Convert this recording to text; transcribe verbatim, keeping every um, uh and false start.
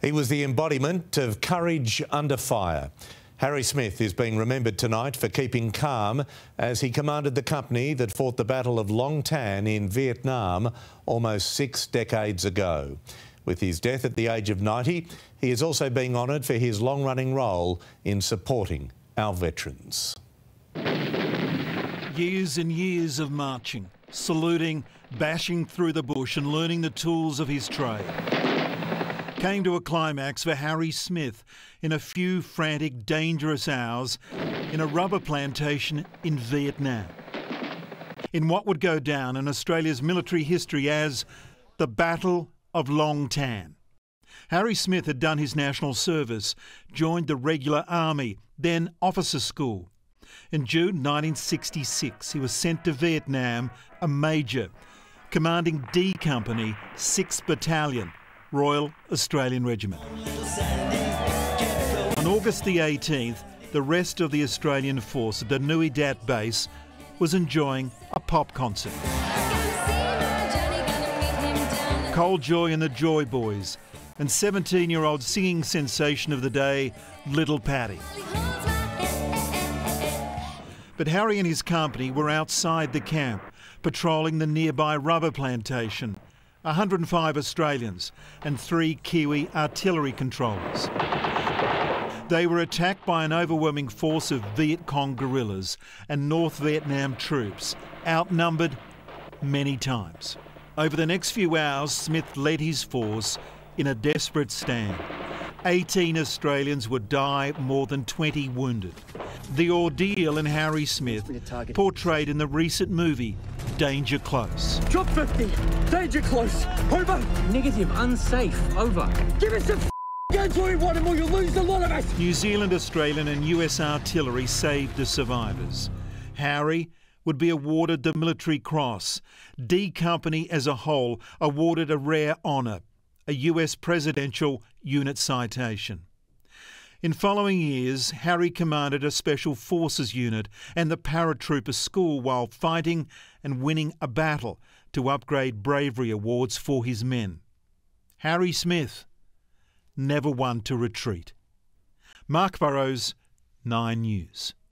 He was the embodiment of courage under fire. Harry Smith is being remembered tonight for keeping calm as he commanded the company that fought the Battle of Long Tan in Vietnam almost six decades ago. With his death at the age of ninety, he is also being honoured for his long-running role in supporting our veterans. Years and years of marching, saluting, bashing through the bush and learning the tools of his trade came to a climax for Harry Smith in a few frantic, dangerous hours in a rubber plantation in Vietnam, in what would go down in Australia's military history as the Battle of Long Tan. Harry Smith had done his national service, joined the regular army, then officer school. In June nineteen sixty-six, he was sent to Vietnam, a major, commanding D Company, sixth Battalion, Royal Australian Regiment. On August the eighteenth, the rest of the Australian force at the Nui Dat base was enjoying a pop concert. Col Joy and the Joy Boys, and seventeen-year-old singing sensation of the day, Little Pattie. But Harry and his company were outside the camp, patrolling the nearby rubber plantation. one hundred and five Australians and three Kiwi artillery controllers. They were attacked by an overwhelming force of Viet Cong guerrillas and North Vietnam troops, outnumbered many times. Over the next few hours, Smith led his force in a desperate stand. eighteen Australians would die, more than twenty wounded. The ordeal in Harry Smith, portrayed in the recent movie Danger Close. Drop fifty, danger close, over. Negative, unsafe, over. Give us a guns where we want them or you'll lose a lot of us. New Zealand, Australian and U S artillery saved the survivors. Harry would be awarded the Military Cross. D Company as a whole awarded a rare honour, a U S Presidential Unit Citation. In following years, Harry commanded a Special Forces unit and the Paratrooper School while fighting and winning a battle to upgrade bravery awards for his men. Harry Smith, never one to retreat. Mark Burrows, Nine News.